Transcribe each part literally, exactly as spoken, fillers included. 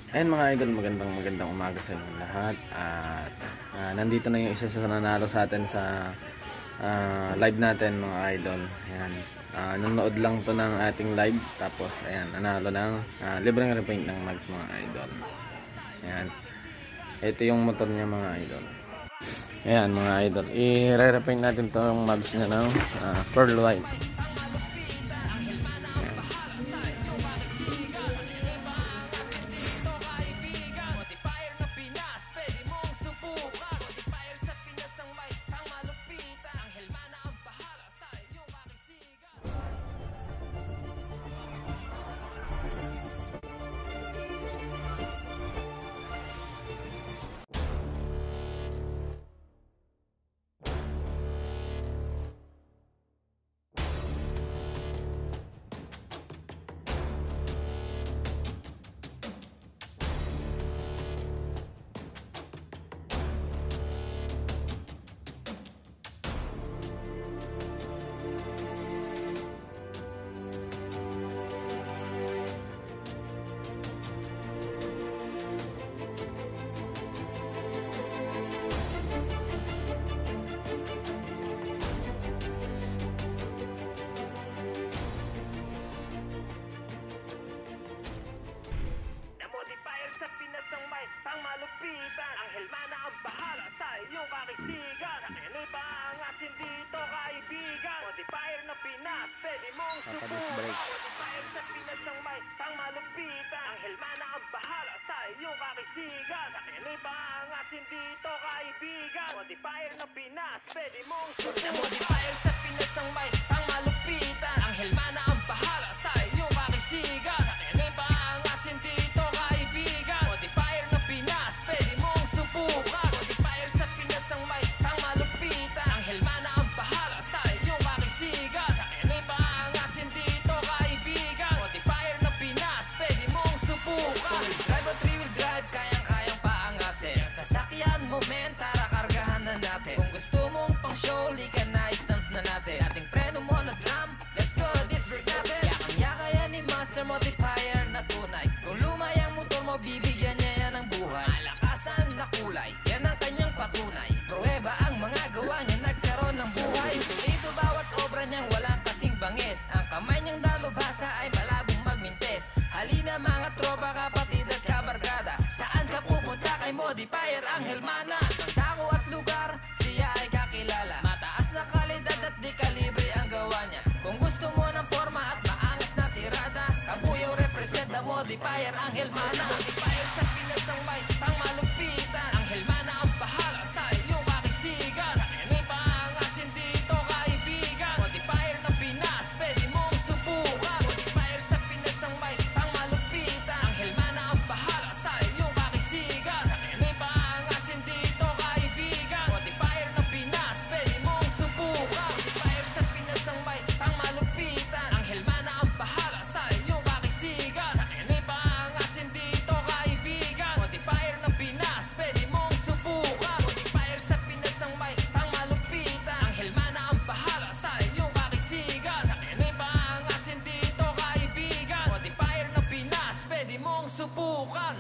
Ayan mga idol, magandang magandang umaga sa inyong lahat. At uh, nandito na yung isa sa nanalo sa atin sa uh, live natin mga idol. Ayan, uh, nanonood lang to ng ating live. Tapos ayan, nanalo ng uh, libreng repaint ng mags mga idol. Ayan, ito yung motor niya mga idol. Ayan mga idol, i-re-repaint natin tong mags niya ng uh, pearl white. Sa Pinas ng may pangmalupitan, ang helmana ang bahala sa iyong kakisigan. Nakinig pa ang asin dito kaibigan. Modifier na Pinas, pwede mong subukan. Modifier sa Pinas ng may pangmalupitan, ang helmana ang bahala sa iyong kakisigan. Nakinig pa ang asin dito kaibigan. Modifier na Pinas, pwede mong subukan. Modifier sa Pinas ng may pangmalupitan, ang helmana ang bahala sa iyong kakisigan. Nakinig pa ang asin dito kaibigan. Modifier na Pinas, pwede mong subukan. Modifier sa Pinas ang may pangmalupitan, ang helmana ang bahala sa iyong kakisigan. Sa akin ba ang asin dito kaibigan. Modifier na Pinas, pwede mong subukan. Drive o three-wheel drive, kayang-kayang paangasin. Ang sasakyan mo men, tara kargahan na natin. Kung gusto mong pang show, lika na stance na natin. Ating preno mo na drum, let's go, this break natin. Yakang-yaka yan ni Master Modifier na tunay. Kung lumayang motor mo, bibigyan niya yan ng buhay. Malakasan na kulay, yan ang kanyang patunay. Pruweba ang mga gawa niya, nagkaroon ng buhay. Dito bawat obra niyang walang kasing bangis. Ang kamay niyang dalubhasa ay malabong magmintes. Halina mga tropa, kapatid at kabarkada, saan ka pupunta kay Modifier ang helmana? Ang dako at lugar, siya ay kakilala. Mataas na kalidad at di kalibre ang gawa niya. Kung gusto mo ng forma at maangas na tirada, Kabuyaw represent the Modifier ang helmana. Modifier sa Pinas ang may pangmalupitan, ang helmana ang bahala sa iyong kakisigan. Sa akin pa ang asin dito kaibigan. Modifier ng Pinas, pwede mong subukan. Modifier sa Pinas ang may pangmalupitan, ang helmana ang bahala sa iyong kakisigan. Sa akin pa ang asin dito kaibigan. Modifier ng Pinas, pwede mong subukan. Modifier sa Pinas ang may pangmalupitan, ang helmana ang bahala sa iyong kakisigan. Sa akin pa ang asin dito kaibigan. Modifier ng Pinas, pwede mong subukan. Modifier sa Pinas ang may pangmalupitan, ang helmana ang bahala sa iyong kakisigan. Sa akin pa ang asin dito kaibigan. Modifier ng Pinas, pwede mong subukan.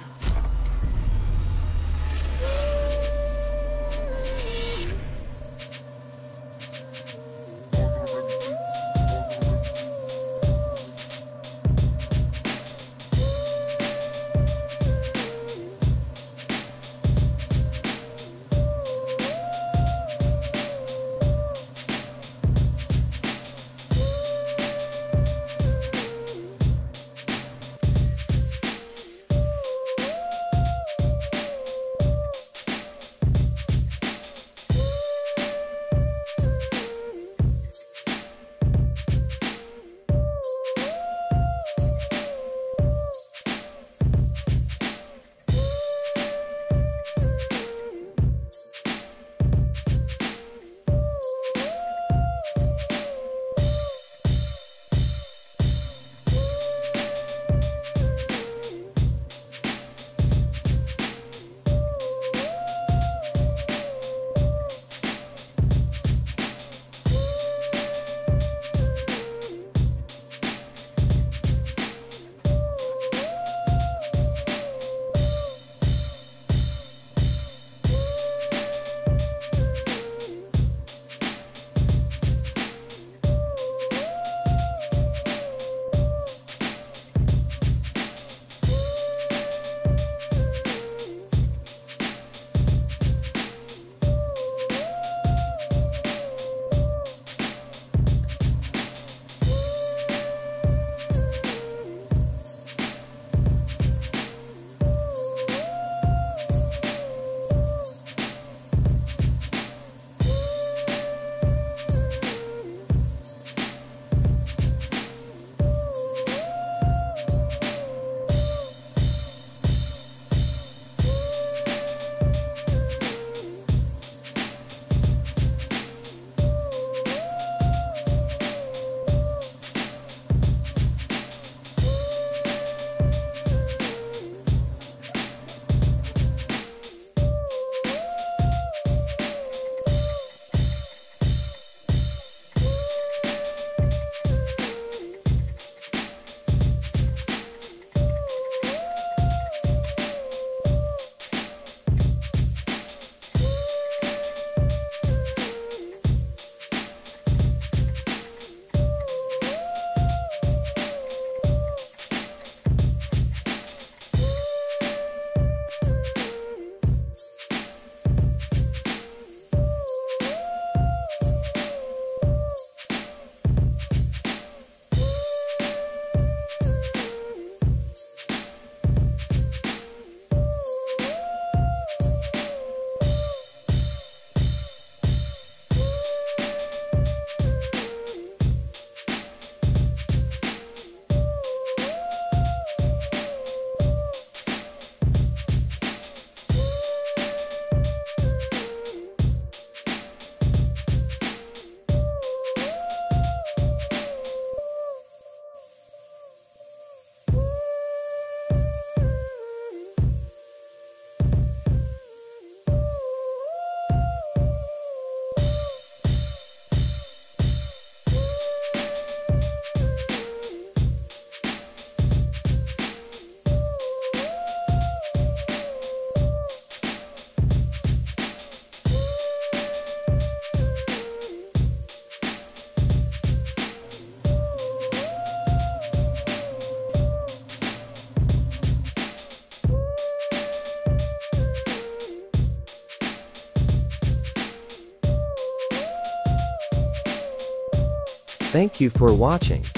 Thank you for watching.